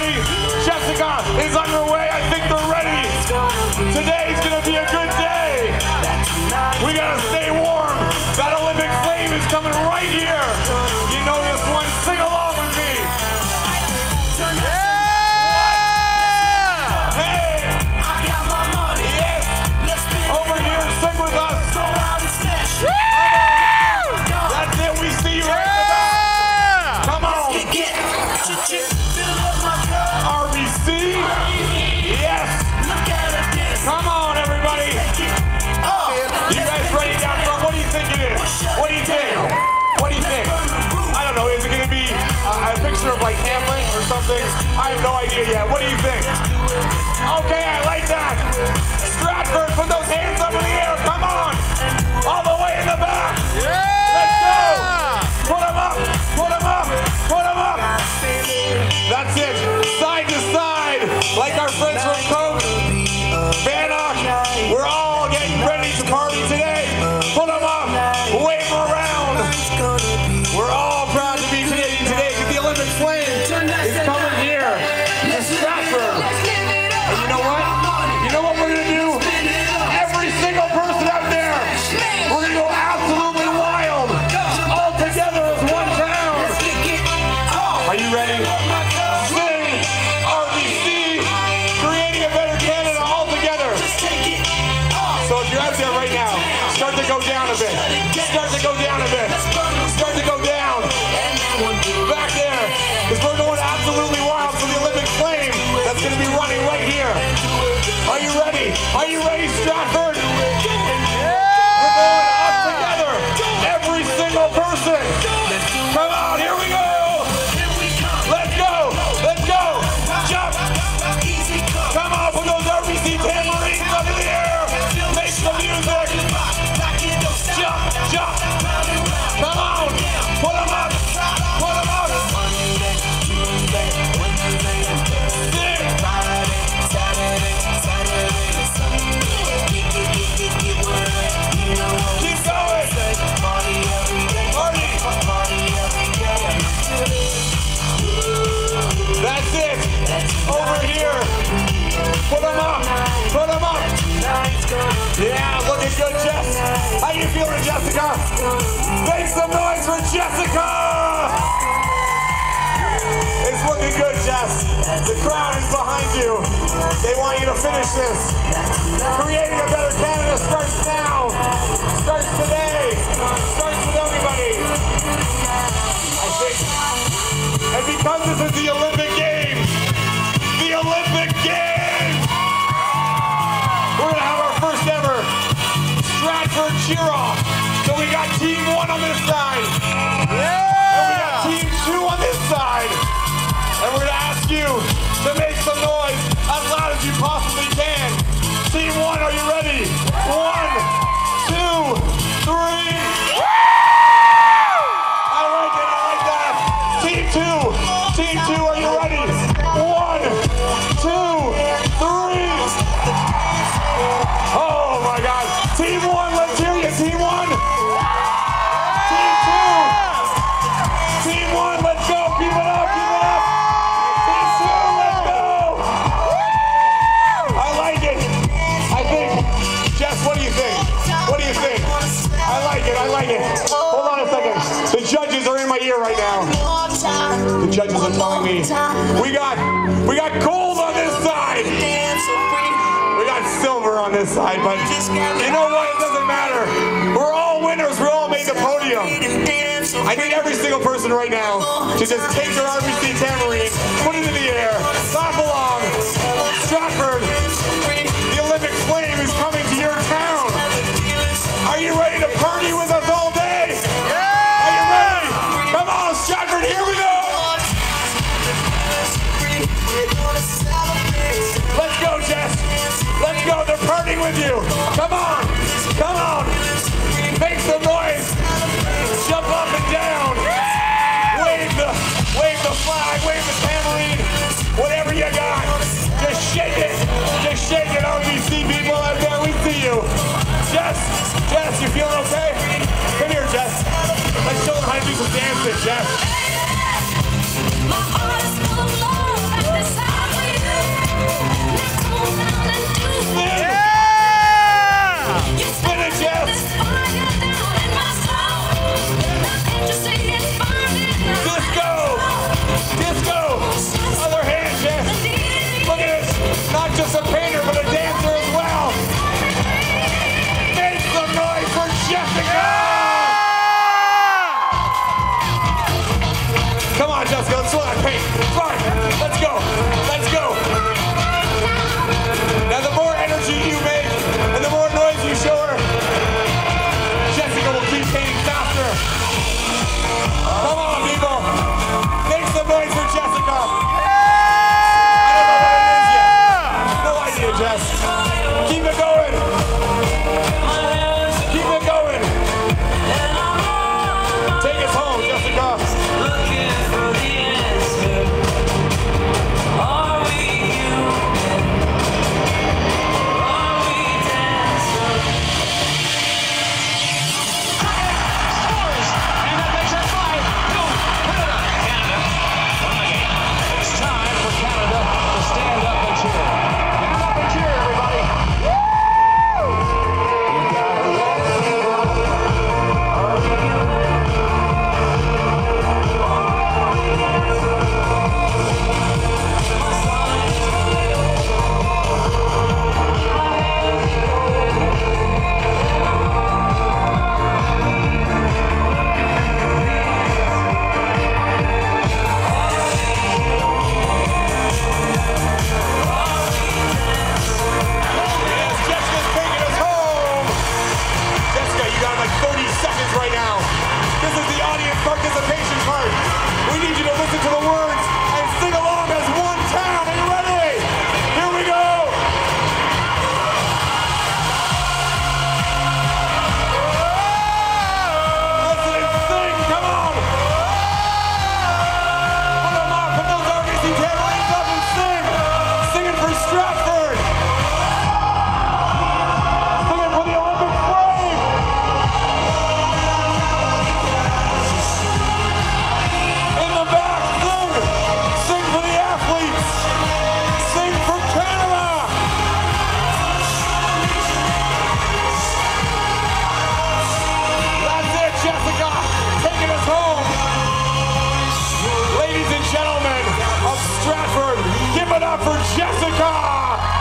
ready? Jessica is underway. I think they're ready. Today's gonna be a good day. We gotta stay warm. That Olympic flame is coming right here. You know this one. Sing along with me. RBC, yes. Come on, everybody. You guys ready down front? What do you think it is? What do you think? What do you think? I don't know. Is it going to be a picture of like Hamlet or something? I have no idea yet. What do you think? Okay, I like that. Stratford, put those hands up in the air. Come on. All the way in the back. Let's go. Put them up. Put them up. Put them up. That's it. Side to side, like our friends from Coke, Bannock. We're all getting ready to party today. Put them up, wave them around. We're all proud to be Canadian today because the Olympic flame is coming here to Stratford. And you know what? You know what we're going to do? Every single person out there, we're going to go absolutely wild. All together as one town. Are you ready? Right now, start to go down a bit. Start to go down a bit. Start to go down. Back there, because we're going absolutely wild for the Olympic flame that's going to be running right here. Are you ready? Are you ready, Stratford? We're going up together. Every single person. Come on, here we go. Let's go. Let's go. Jump. Come on, put those RBC tambourines up in the air. Make the music. Jump, jump. Come on. Put them up. Put them up. Sing. Keep going. Party. That's it. Over here. Put them up. Put them up. Yeah, looking good, Jess. How you feeling, Jessica? Make some noise for Jessica! It's looking good, Jess. The crowd is behind you. They want you to finish this. Creating a better Canada starts now. Starts today. Starts with everybody. I think. And because this is the Olympic Games, the Olympic Games, we're going to have our first ever Stratford cheer-off. So we got Team 1 on this side. Yeah! And we got Team 2 on this side. And we're going to ask you to make some noise as loud as you possibly can. Team 1, are you ready? 1, 2, 3. I like it, I like that. Team 2. Team 2, are you ready? 1, 2, 3. Oh my God. Team 1, let's hear you. Team 1. Team 2. Team 1, let's go. Keep it up. Keep it up. Team 2, let's go. I like it. I think. Jess, what do you think? What do you think? I like it. I like it. Hold on a second. The judges are in my ear right now. The judges are telling me we got gold on this side. We got silver on this side, but you know what? It doesn't matter. We're all winners. We all made the podium. I need every single person right now to just take their RBC tambourine, put it in the air, clap along. Stratford, the Olympic flame is coming to your town. Are you ready to party with us all day? Are you ready? Come on, Stratford, here we go. Let's go, Jess. Let's go. They're partying with you. Come on. Come on. Make some noise. Jump up and down. Wave the flag. Wave the tambourine. Whatever you got. Just shake it. Just shake it, RBC people out there. We see you. Jess, you feeling okay? Come here, Jess. Let's show them how to do some dancing, Jess. My heart is full of love. it up for Jessica